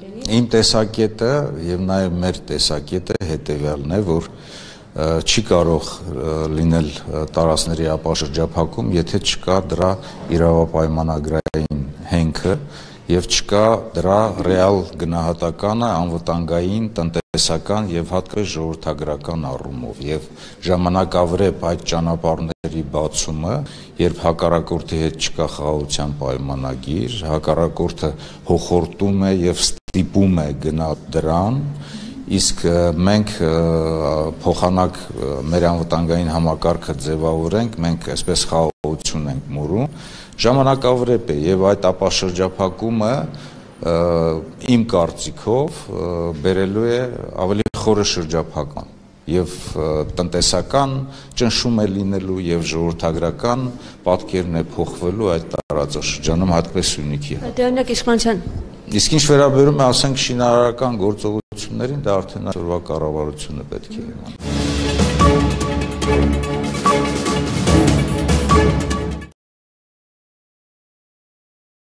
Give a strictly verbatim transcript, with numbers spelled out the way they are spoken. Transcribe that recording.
Իմ տեսակետը եւ նաեւ մեր տեսակետը հետեւյալն է, որ չի կարող լինել տարածքների ապաշրջափակում, եթե չկա դրա իրավապայմանագրային հենքը եւ չկա դրա ռեալ գնահատականը անվտանգային, տնտեսական եւ հատկապես ժողովրդագրական առումով եւ ժամանակավրեպ այդ ճանապարհների բացումը, երբ հակառակորդի հետ չկա խաղաղության պայմանագիր, հակառակորդը հոխորտում է եւ ստիպում է գնալ դրան, իսկ մենք փոխանակ մեր անվտանգային համակարգը ձևավորենք, մենք այսպես խաղաղություն ենք մուրում, ժամանակավրեպ է եւ այդ ապաշրջափակումը իմ կարծիքով բերելու է ավելի խորը շրջափակման եւ տնտեսական ճնշում է լինելու եւ ժողովրդագրական պատկերն է փոխվելու այդ տարածաշրջանում հատկապես Սյունիքի հետ։ Օրինակ իշխանության Իսկ ինչ վերաբերում է, ասենք, շինարարական գործողություններին, դա արդեն այսօրվա կառավարությունը պետք է իմանա։